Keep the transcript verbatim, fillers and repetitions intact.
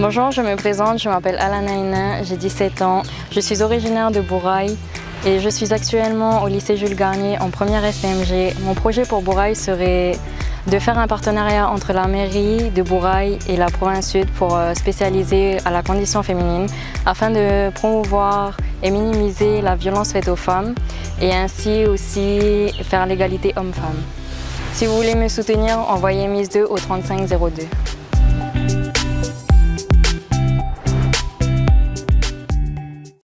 Bonjour, je me présente, je m'appelle Alana Ina, j'ai dix-sept ans, je suis originaire de Bourail et je suis actuellement au lycée Jules Garnier en première S T M G. Mon projet pour Bourail serait de faire un partenariat entre la mairie de Bourail et la province sud pour spécialiser à la condition féminine afin de promouvoir et minimiser la violence faite aux femmes et ainsi aussi faire l'égalité homme-femme. Si vous voulez me soutenir, envoyez Miss deux au trente-cinq zéro deux.